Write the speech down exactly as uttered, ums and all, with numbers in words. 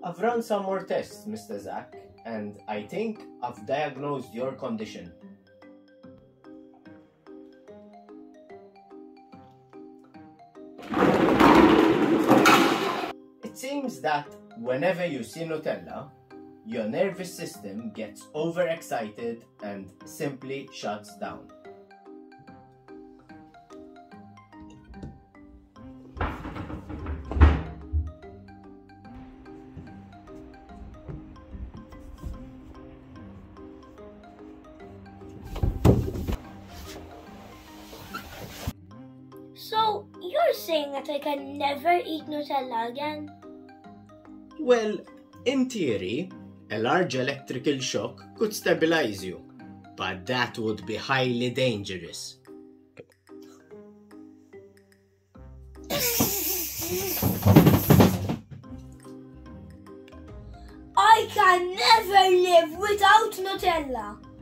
I've run some more tests, Mister Zack, and I think I've diagnosed your condition. It seems that whenever you see Nutella, your nervous system gets overexcited and simply shuts down. So, you're saying that I can never eat Nutella again? Well, in theory, a large electrical shock could stabilize you, but that would be highly dangerous. I can never live without Nutella!